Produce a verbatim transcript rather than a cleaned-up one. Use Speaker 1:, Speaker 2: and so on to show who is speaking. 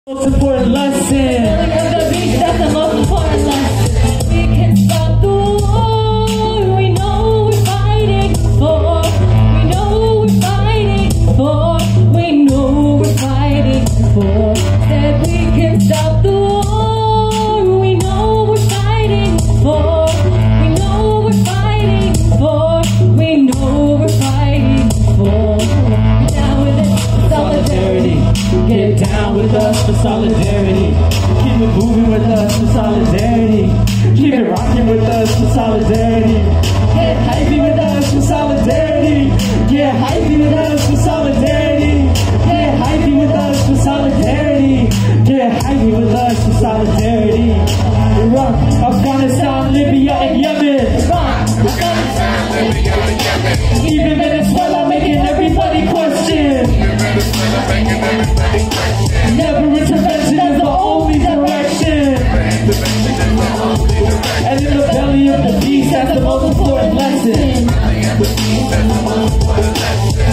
Speaker 1: Most important lesson.
Speaker 2: Filling of the beach, that's the most important lesson. We can stop the war. We know we're fighting for. We know we're fighting for. We know we're fighting for. Said we can stop the war. We know we're fighting for. We know we're fighting for. We know we're fighting for. Down with it, solidarity.
Speaker 1: Get down with us for solidarity. Keep it moving with us for solidarity. Keep it rocking with us for solidarity. Get hypey with us for solidarity. Get hypey with us for solidarity. Get hypey with us for solidarity. Get hypey with us for solidarity. Iraq, Afghanistan, Libya, and Yemen.
Speaker 2: Iraq, Afghanistan, Libya, and Yemen.
Speaker 1: Even Venezuela making everybody question. Never intervention is the only direction. And in the belly of the beast, that's the most important lesson.